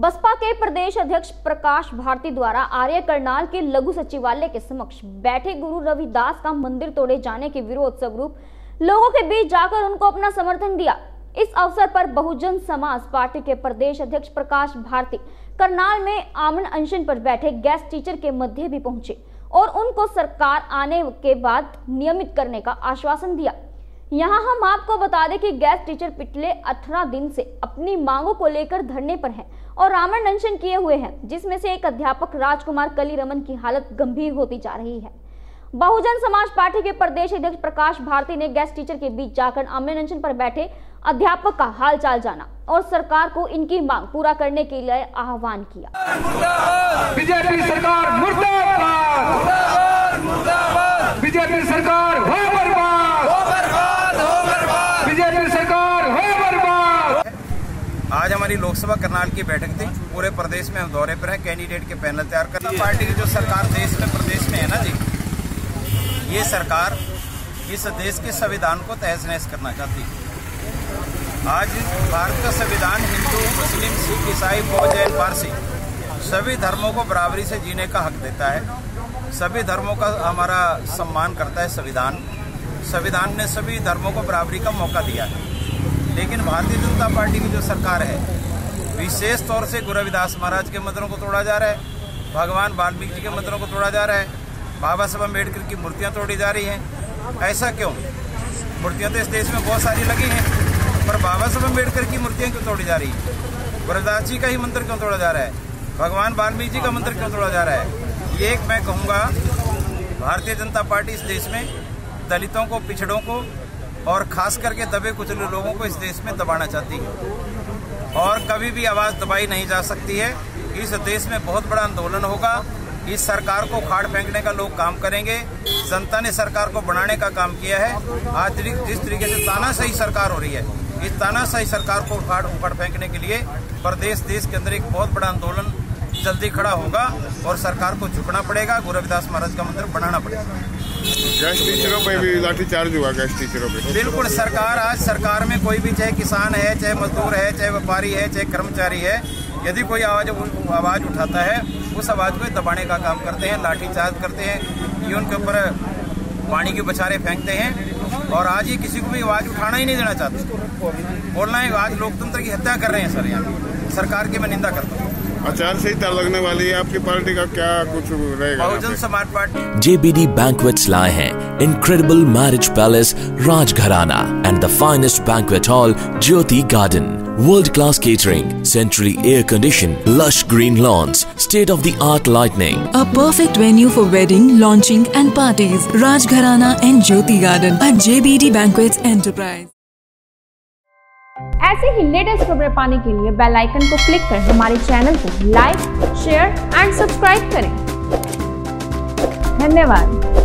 बसपा के प्रदेश अध्यक्ष प्रकाश भारती द्वारा आर्य करनाल के लघु सचिवालय के समक्ष बैठे गुरु रविदास का मंदिर तोड़े जाने के विरोध स्वरूप लोगों के बीच जाकर उनको अपना समर्थन दिया। इस अवसर पर बहुजन समाज पार्टी के प्रदेश अध्यक्ष प्रकाश भारती करनाल में आमरण अनशन पर बैठे गेस्ट टीचर के मध्य भी पहुंचे और उनको सरकार आने के बाद नियमित करने का आश्वासन दिया। यहाँ हम आपको बता दें कि गेस्ट टीचर पिछले 18 दिन से अपनी मांगों को लेकर धरने पर हैं और आमरण अनशन किए हुए हैं, जिसमें से एक अध्यापक राजकुमार कलीरमन की हालत गंभीर होती जा रही है। बहुजन समाज पार्टी के प्रदेश अध्यक्ष प्रकाश भारती ने गेस्ट टीचर के बीच जाकर आमरण अनशन पर बैठे अध्यापक का हालचाल जाना और सरकार को इनकी मांग पूरा करने के लिए आह्वान किया। बीजेपी सरकार मुर्दाबाद, बीजेपी सरकार हो बर्बाद, बीजेपी सरकार हो बर्बाद। आज हमारी लोकसभा करनाल की बैठक थी। पूरे प्रदेश में हम दौरे पर हैं, कैंडिडेट के पैनल तैयार करना। पार्टी की जो सरकार देश में प्रदेश में है ना जी, ये सरकार इस देश के संविधान को तहस नहस करना चाहती है। आज भारत का संविधान हिंदू, मुस्लिम, सिख, ईसाई, बौद्ध, जैन, पारसी सभी धर्मों को बराबरी से जीने का हक देता है। सभी धर्मों का हमारा सम्मान करता है संविधान ने सभी धर्मों को बराबरी का मौका दिया है। लेकिन भारतीय जनता पार्टी की जो सरकार है, विशेष तौर से गुरु रविदास महाराज के मंदिरों को तोड़ा जा रहा है, भगवान वाल्मीकि जी के मंदिरों को तोड़ा जा रहा है, बाबा साहब अम्बेडकर की मूर्तियां तोड़ी जा रही हैं। ऐसा क्यों? मूर्तियां तो इस देश में बहुत सारी लगी हैं, पर बाबा साहब अम्बेडकर की मूर्तियां क्यों तोड़ी जा रही है? गुरु रविदास जी का ही मंदिर क्यों तोड़ा जा रहा है? भगवान वाल्मीकि जी का मंदिर क्यों तोड़ा जा रहा है? ये एक मैं कहूँगा, भारतीय जनता पार्टी इस देश में दलितों को, पिछड़ों को और खास करके दबे कुचले लोगों को इस देश में दबाना चाहती है और कभी भी आवाज़ दबाई नहीं जा सकती है। इस देश में बहुत बड़ा आंदोलन होगा। इस सरकार को उखाड़ फेंकने का लोग काम करेंगे। जनता ने सरकार को बनाने का काम किया है। आज जिस तरीके से तानाशाही सरकार हो रही है, इस तानाशाही सरकार को उखाड़ फेंकने के लिए प्रदेश देश के अंदर एक बहुत बड़ा आंदोलन जल्दी खड़ा होगा और सरकार को झुकना पड़ेगा। गुरु रविदास महाराज का मंदिर बनाना पड़ेगा। गेस्ट टीचरों पे भी लाठीचार्ज हुआ। गेस्ट टीचरों पे बिल्कुल सरकार में कोई भी, चाहे किसान है, चाहे मजदूर है, चाहे व्यापारी है, चाहे कर्मचारी है, यदि कोई आवाज उठाता है, उस आवाज को दबाने का काम करते हैं, लाठीचार्ज करते हैं, ये उनके ऊपर पानी के बछारे फेंकते हैं। और आज ये किसी को भी आवाज उठाना ही नहीं देना चाहते। बोलना है आज लोकतंत्र की हत्या कर रहे हैं सर। यहाँ सरकार की मैं निंदा करता हूँ। आचार संहिता लगने वाली है, आपकी पार्टी का क्या कुछ रहेगा? Bahujan Samaj party JBD Banquets लाए हैं incredible marriage palace Rajgharana and the finest banquet hall Jyoti Garden, world class catering, centrally air conditioned, lush green lawns, state of the art lighting, a perfect venue for wedding, launching and parties. Rajgharana and Jyoti Garden at JBD Banquets Enterprise। ऐसे ही latest खबरें पाने के लिए bell icon को click कर हमारे channel को like, share and subscribe करें। धन्यवाद।